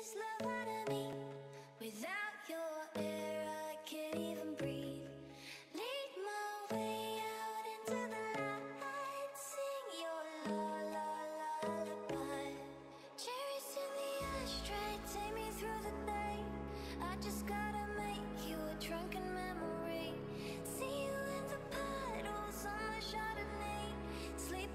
this love out of me. Without your air, I can't even breathe. Lead my way out into the light. Sing your lullaby. Cherries in the ashtray, take me through the day. I just gotta make you a drunken memory. See you in the puddles on my Chardonnay. Sleep,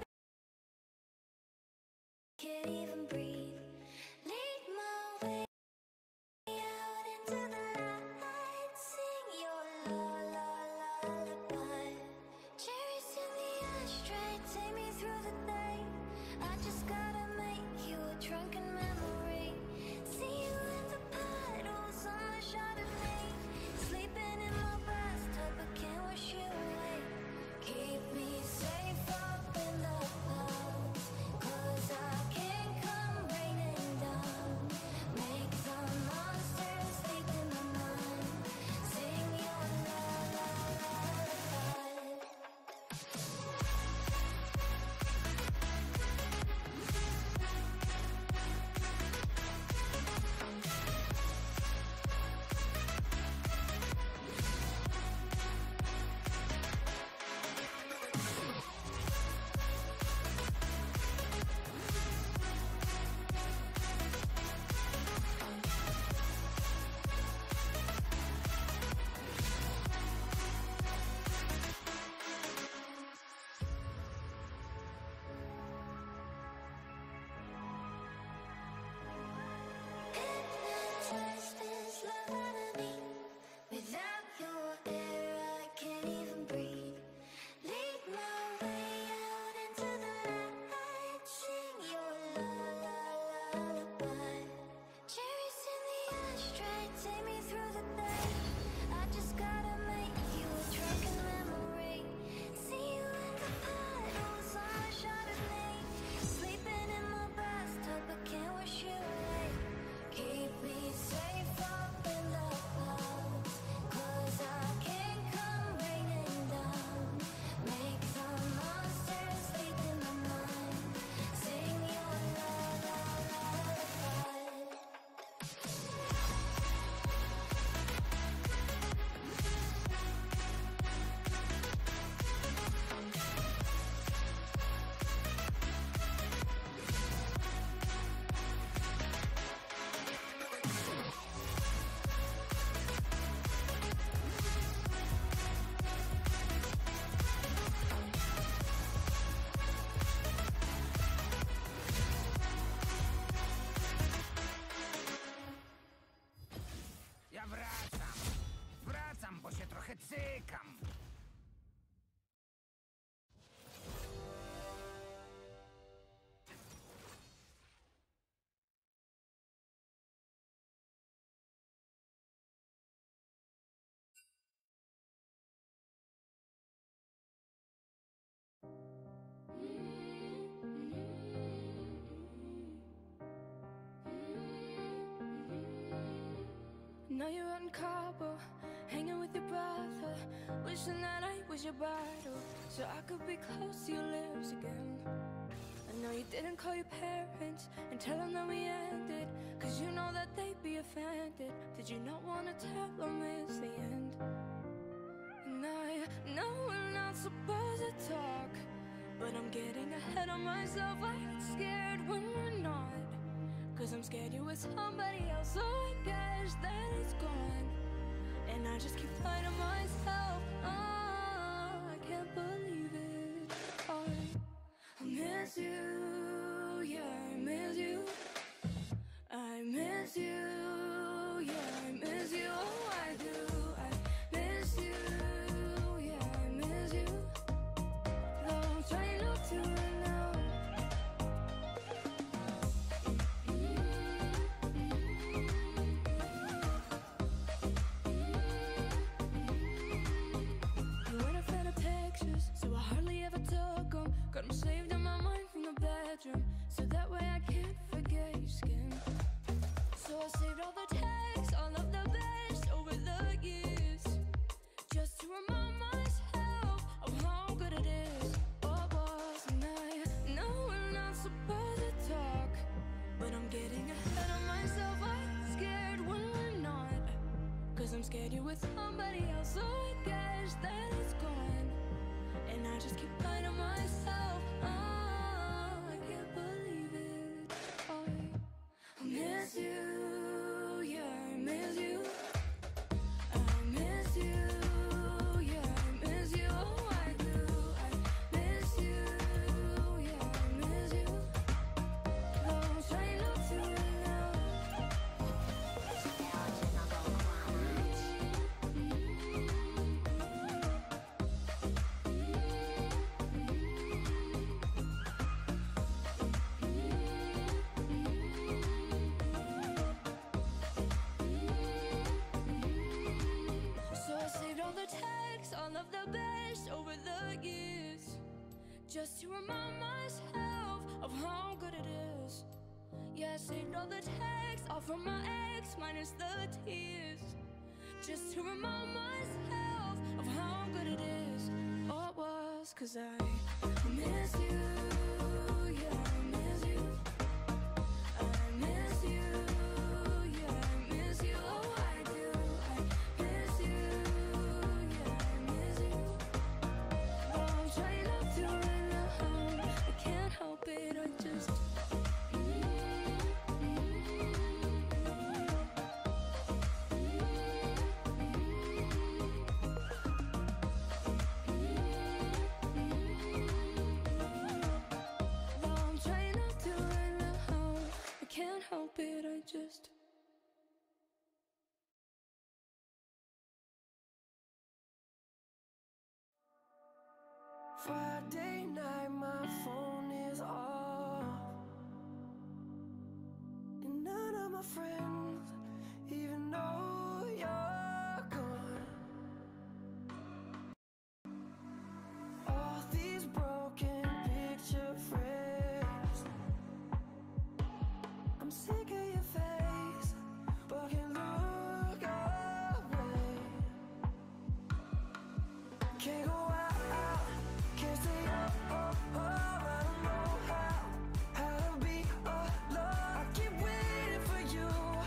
can't even breathe. Lead my way out into the light. Sing your lullaby. Cherries in the ashtray, take me through the day. I just gotta make you a drunken memory. See you in the puddles on my Chardonnay. Sleeping in my bathtub, but can't wash you away. Keep me safe up in the clouds, 'cause I can't come raining down. Make the monsters sleep in my mind. Sing your lullaby. Hypnotize this love out of me. Without your air, I can't even breathe. Lead my way out into the light. Sing your lullaby. Cherries in the ashtray, take me through the day. I just gotta make you a drunken memory. See you in the puddles on my Chardonnay. Sleeping in my bathtub, but can't wash you away. Keep me safe up in the clouds, 'cause I can't come raining down. Make the monsters sleep in my mind. Sing your lullaby. Ja wracam. Wracam, bo się trochę cykam. Now you're out in Cabo, hanging with your brother, wishing that I was your bridal, so I could be close to your lips again. I know you didn't call your parents and tell them that we ended, 'cause you know that they'd be offended. Did you not want to tell them it's the end? And I know we're not supposed to talk, but I'm getting ahead of myself. I get scared when we're not, 'cause I'm scared you're with somebody else. So I guess that it's gone, and I just keep lying to myself. Oh, I can't believe it. Oh, I miss you, yeah, I miss you. I miss you, yeah, I miss you. Oh, I do. I miss you, yeah, I miss you. Though I'm trying not to right now. You weren't a fan of pictures, so I hardly ever took them. Got them saved in my mind from the bedroom, so that way I can't forget your skin. So I saved all the texts, all the just to remind myself of how good it is. Yeah, I saved all the texts, all from my ex, minus the tears, just to remind myself of how good it is. Oh, it was, 'cause I miss you, yeah, I miss you. I miss you, yeah, I miss you. Oh, I do, I miss you, yeah, I miss you. Oh, I'm trying not to run out, I can't help it, I just help it, I just Friday night, my phone is off, and none of my friends even know you're gone. All these broken picture frames, I'm sick of your face, but can't look away. Can't go out, can't stay up, I don't know how to be alone. I keep waiting for you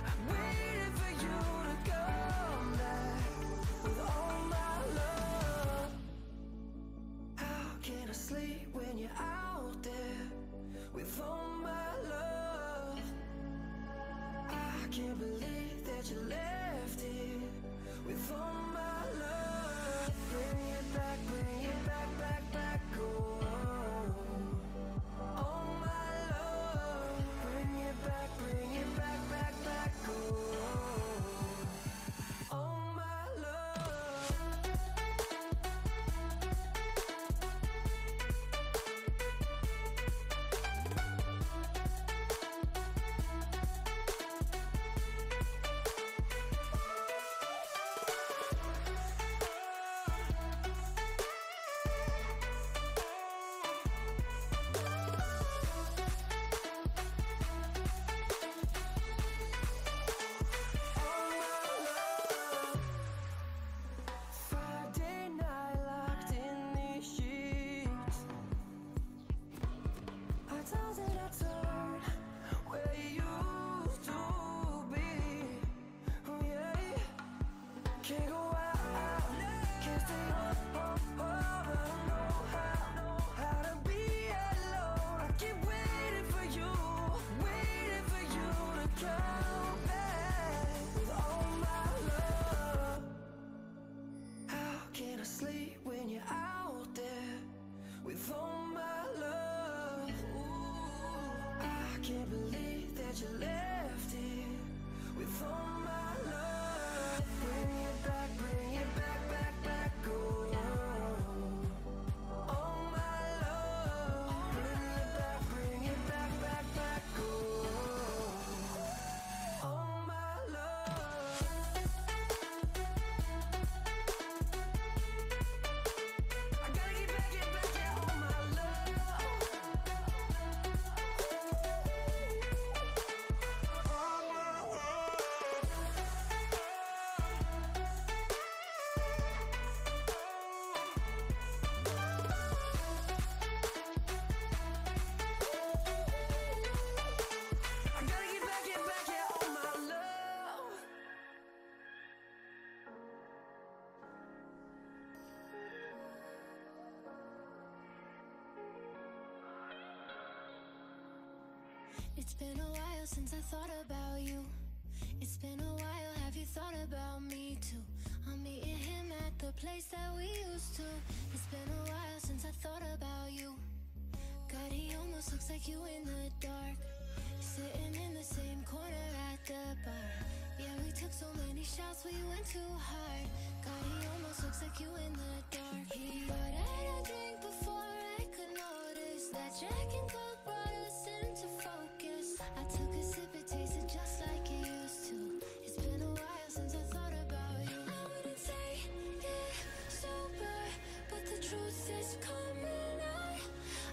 to come back with all my love. How can I sleep when you're out there with all my love? I can't believe that you left here with all my love. Bring it back, back, oh, all my love. Bring it back, oh, all my love. Friday night, locked in these sheets. I toss and I turn where you used to be. Oh yeah, can't go out, can't stay up, I don't know how to be alone. I keep waiting for you to come back with all my love. How can I sleep when you're out there with all my love? Ooh, I can't believe that you left here with all my love. Bring it back, oh, all my love. Bring it back, oh, all my love. I gotta get back, yeah, all my love. All my love. I gotta get back, yeah, all my love. It's been a while since I thought about you. It's been a while, have you thought about me too? I'm meeting him at the place that we used to. It's been a while since I thought about you. God, he almost looks like you in the dark, sitting in the same corner at the bar. Yeah, we took so many shots, we went too hard. God, he almost looks like you in the dark. He ordered a drink before I could notice that Jack and Coke brought us into focus. I took a sip, it tasted just like it used to. It's been a while since I thought about you. I wouldn't say it sober, but the truth is coming out.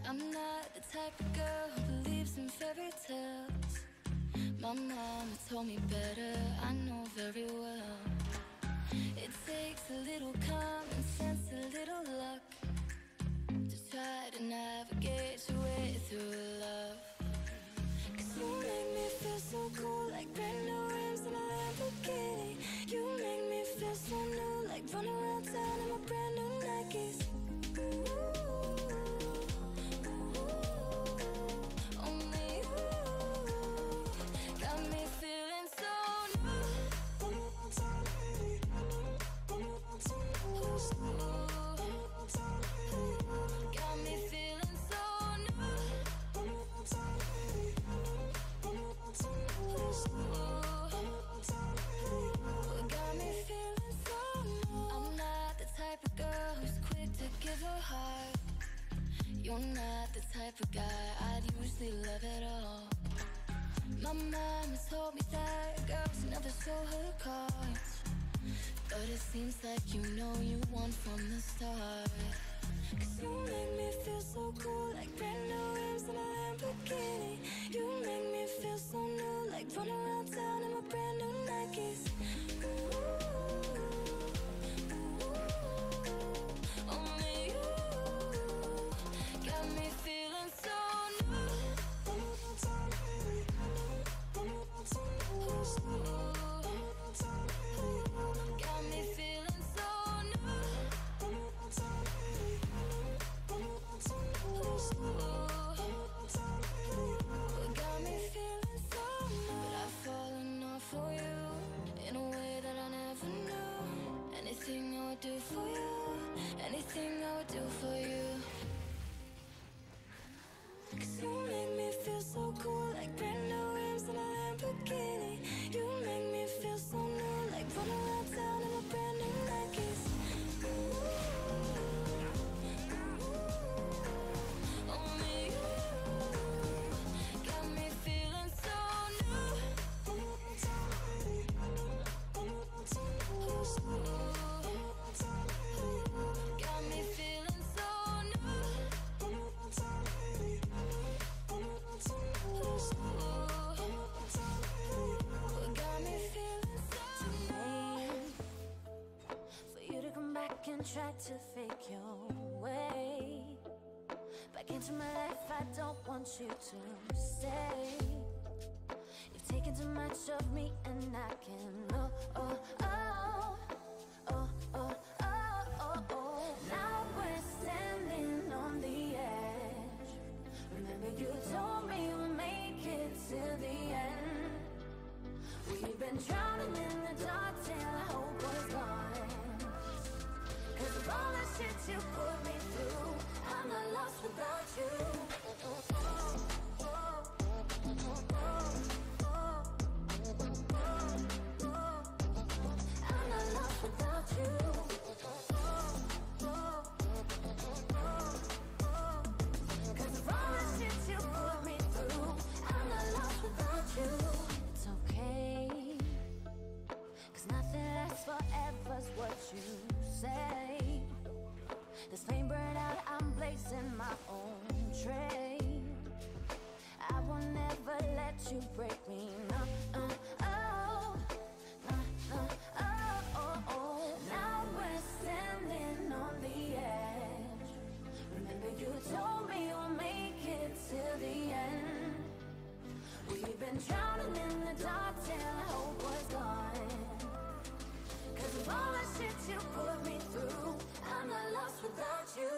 I'm not the type of girl who believes in fairy tales. My mama told me better, I know very well. It takes a little common sense, a little luck to try to navigate your way through love. 'Cause you make me feel so cool, like brand new rims in a Lamborghini. You make me feel so new, like running around town in my brand new Nikes. Only you got me feeling so new. Got me feeling so new. Got me feeling so new. I'm not the type of girl who's quick to give her heart. You're not the type of guy I'd usually love at all. My mama told me that girls never show her cards, but it seems like you know you won from the start. 'Cause you make me feel so cool, like brand new rims in a Lamborghini. You make me feel so new, like running around town in my brand new Nikes. Only you got me feeling so new. Got me feeling so new. Got me feeling so new. But I've fallen off for you in a way that I never knew. Anything I would do for you, anything I would do for you. 'Cause you make me feel so cool, like brand new rims in a Lamborghini. You make me feel so new, like running around town in my brand new Nikes. Only you got me feeling so new. Got me feeling so new. Got me feeling so new. For you to come back and try to fake your way back into my life, I don't want you to stay. You've taken too much of me and I can Now we're standing on the edge. Remember you told me we'll make it till the end. We've been drowning in the dark till I hope was gone. 'Cause of all the shit you put me through, I'm not lost without you. I'm not lost without you. 'Cause of all the shit you put me through, I'm not lost without you. It's okay, 'cause nothing lasts forever's what you say. This flame burn out, I'm blazing my own trail. I will never let you break me, no, Now we're standing on the edge. Remember you told me we'll make it till the end. We've been drowning in the dark till I hope was gone. 'Cause of all the shit you put me through, I'm not lost without you.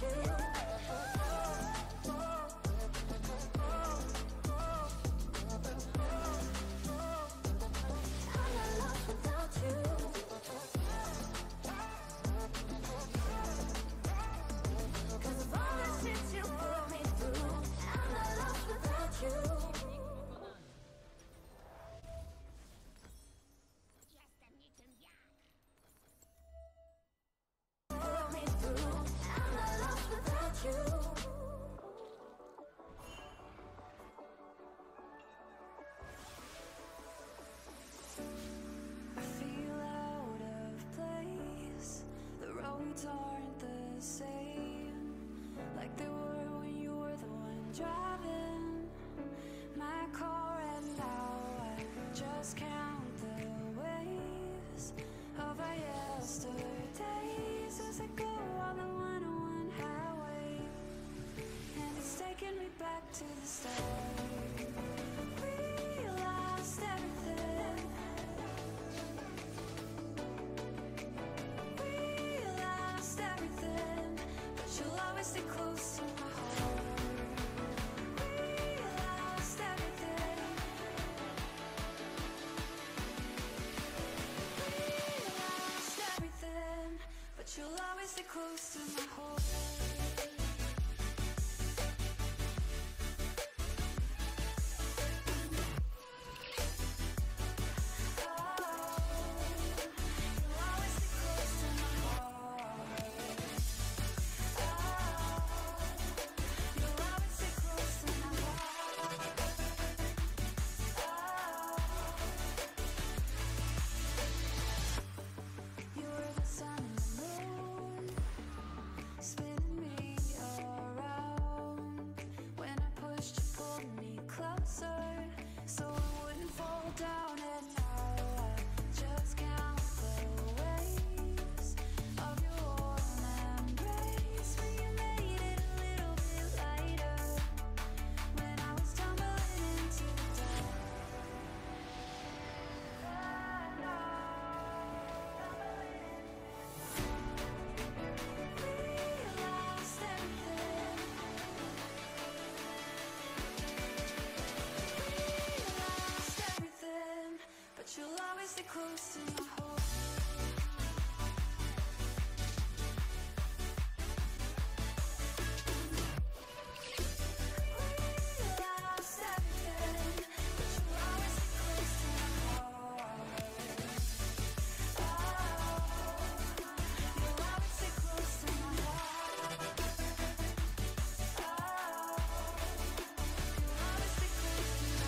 I feel out of place. The roads aren't the same like they were when you were the one driving my car, and now I just count the waves of our yesterdays as I go on the 101 highway, and it's taking me back to the start. We lost everything. We lost everything, but you'll always stay close to my heart. We lost everything. We lost everything, but you'll always stay close to my heart. Spinning me around. When I pushed, you pulled me closer so I wouldn't fall down. And now I just count the waves of your warm embrace when you made it a little bit lighter when I was tumbling into the dark. We lost everything. We lost everything, but you'll always stay close to my heart. We lost everything, but you'll always stay close to my heart. You'll always stay close to my heart. You'll always stay close to my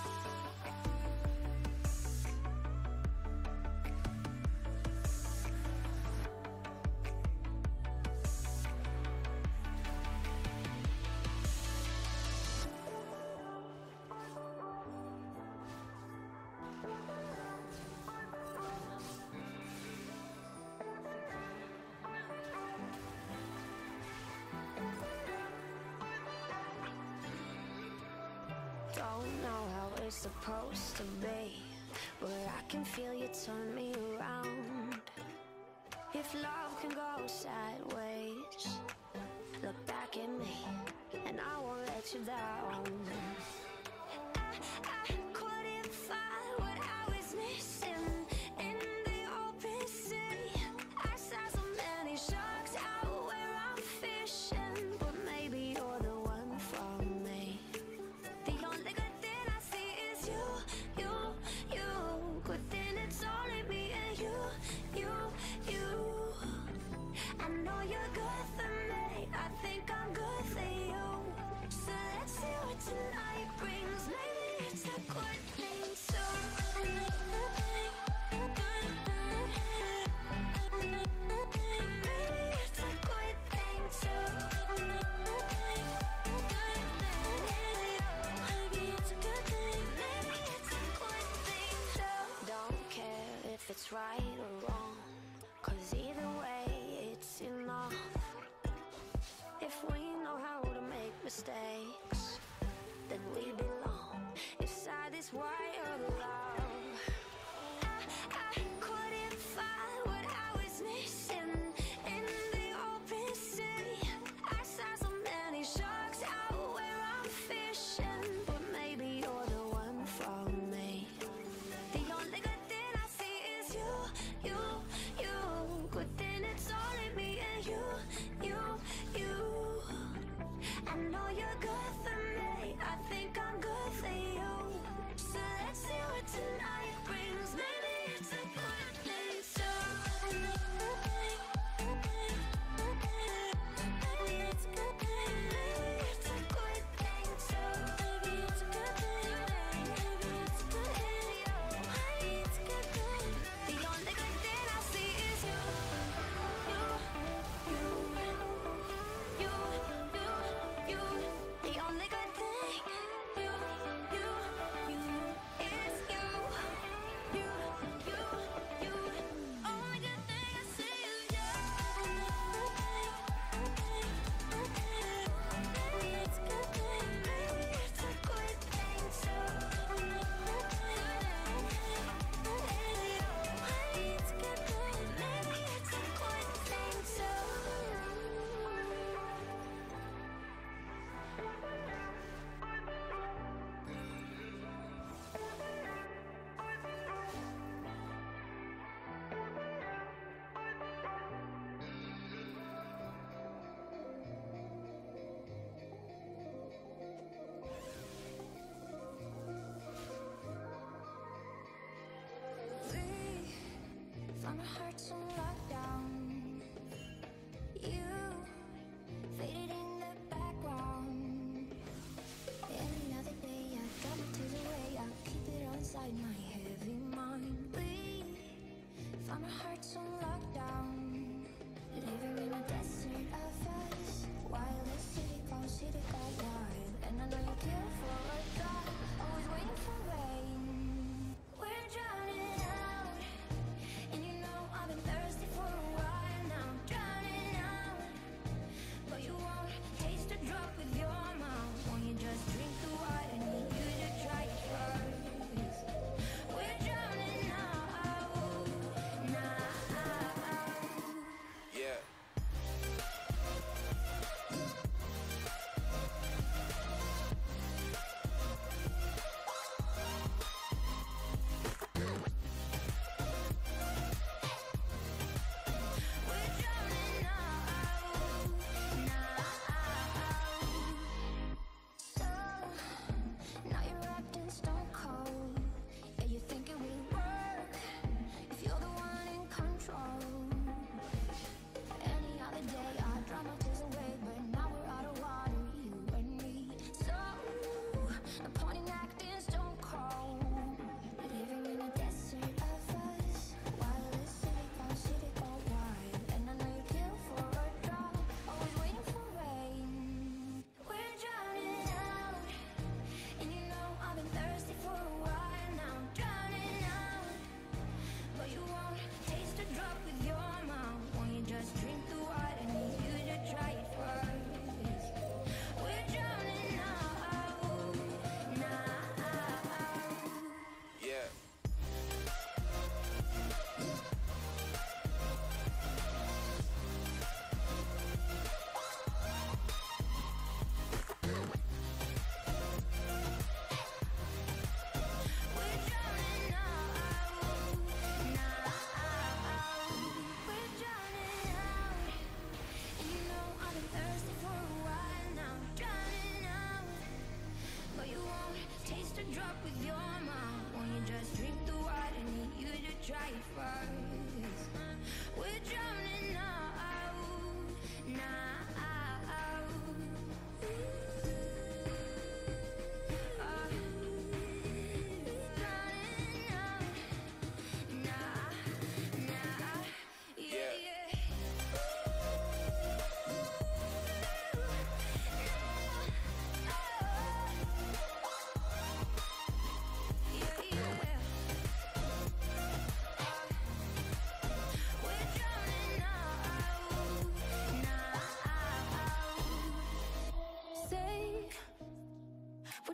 Don't know how it's supposed to be, but I can feel you turn me around. If love can go sideways, look back at me, and I won't let you down. I couldn't find what I was missing in the open sea. I saw so many sharks out where I'm fishing, but maybe you're the one for me. The only good thing I see is you. Good thing it's only me and you. I know you're good for me. I think I'm good for you. So let's see what tonight brings. Maybe it's a good thing too. Maybe it's a good thing too. Maybe it's a good thing. Maybe it's a good thing too. Don't care if it's right or wrong, 'cause either way it's enough. If we know how to make mistakes, then we belong inside this wire of love. I couldn't find what I was missing in the open sea.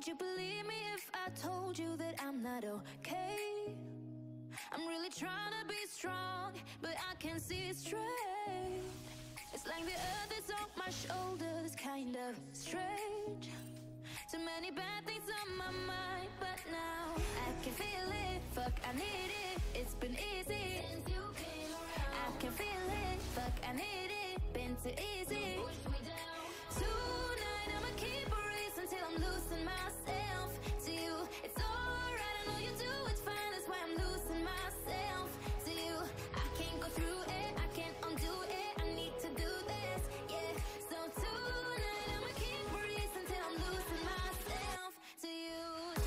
you believe me if I told you that I'm not okay? I'm really trying to be strong, but I can't see straight. It's like the earth is on my shoulders, kind of strange. Too many bad things on my mind, but now I can feel it. Fuck, I need it. It's been easy since you came around. I can feel it. Fuck, I need it. Been too easy. Push me down. Tonight I'ma keep a race until I'm losing myself to you. It's alright, I know you do it fine. That's why I'm losing myself to you. I can't go through it. I can't undo it. I need to do this, yeah. So tonight I'ma keep a race until I'm losing myself to you.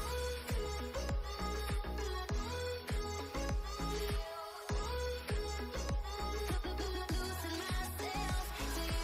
Losing myself to you.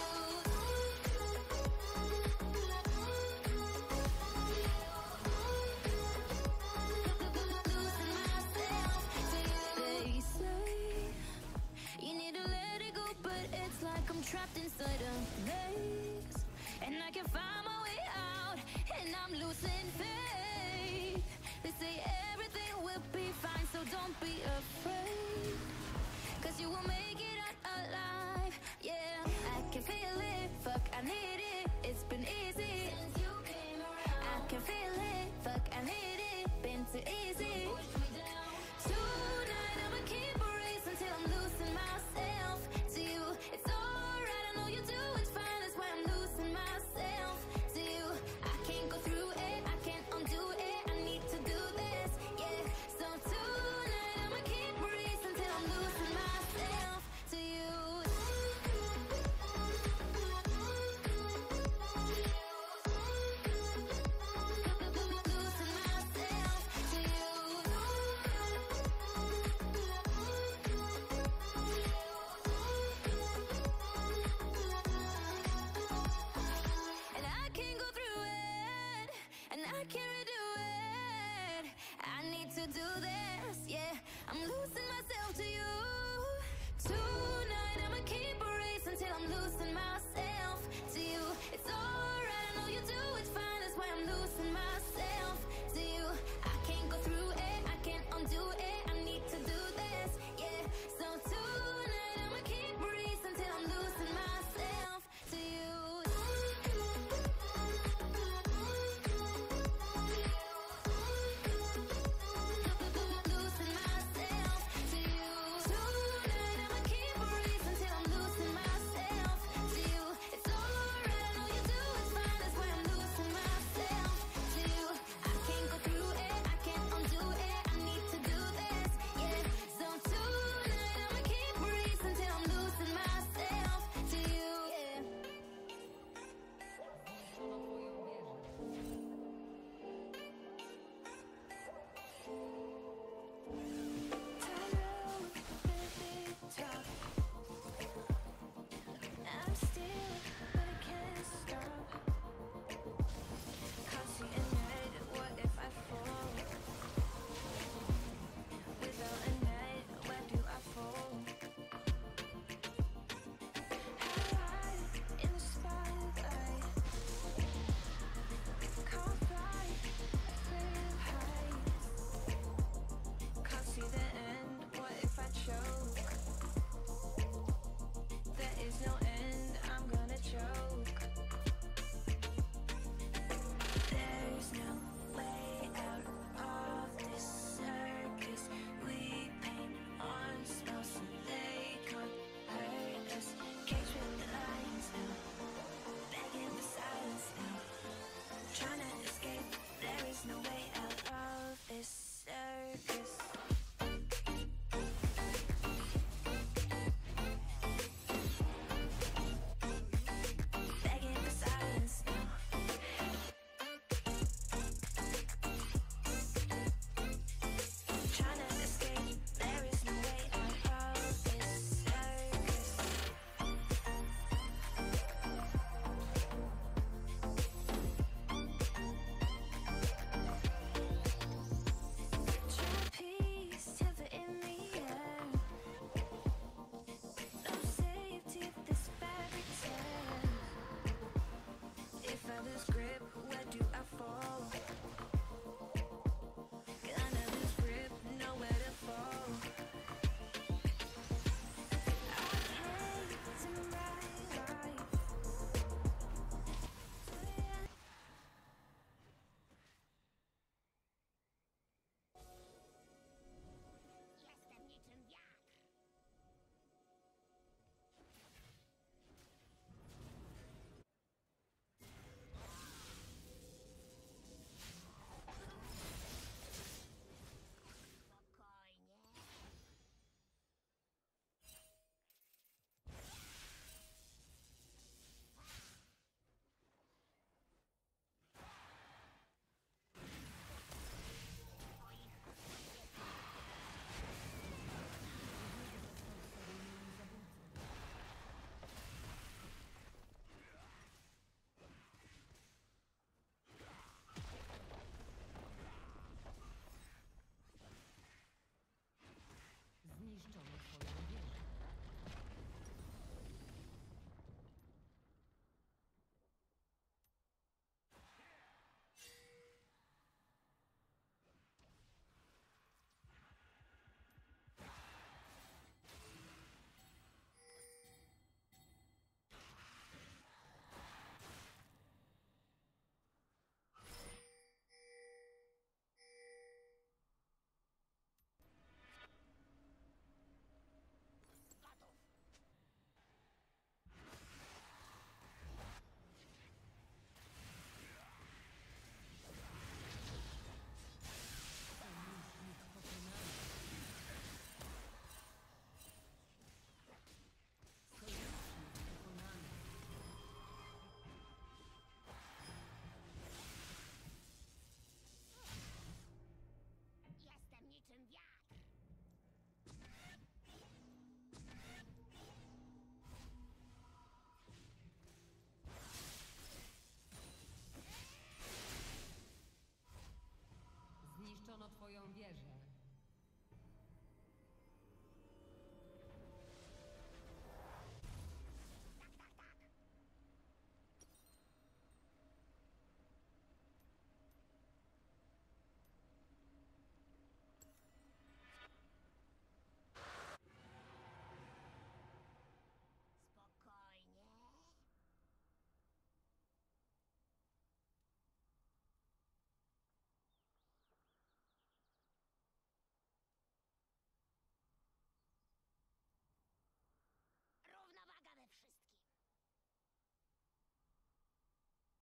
Losing myself to you. They say you need to let it go, but it's like I'm trapped inside a maze, and I can't find my way out, and I'm losing faith. They say everything will be fine, so don't be afraid, 'cause you will make it out alive. Yeah, I can feel it. Fuck, I need it. It's been easy since you came around. I can feel it. Fuck, I need it. Been too easy. Push me down. Tonight I'ma keep a race until I'm losing myself to you. It's alright, I know you do it fine. That's why I'm losing myself to you. I can't go through it. I can't undo it. I need to do this, yeah. So tonight I'ma keep a race until I'm losing myself to you. Losing myself to you. And I can't go through it, and I can't redo it. I need to do this, yeah. I'm losing myself to you. Tonight I'ma keep a race until I'm losing myself to you. It's alright, I know you do it fine. That's why I'm losing myself to you. I can't go through it, I can't undo it. I need to do this, yeah. So tonight I'ma keep a race until I'm losing myself to you. Losing myself to you. Tonight I'ma keep a race until I'm losing myself to you. It's alright, I know you do it fine. That's why I'm losing myself to you. I can't go through it, I can't undo it. I need to do this, yeah. So tonight I'ma keep a race until I'm losing myself to you, yeah. I'm still, but I can't stop. Cause in night, what if I fall? Without a night, where do I fall? High in the spotlight, can't fly, feel high. Can't see the end, what if I choke? There is no end, I'm gonna choke. There's no way out of this circus. We paint on spells so they can't hurt us. Cage with the lions now, begging for silence now. Trying to escape, there is no way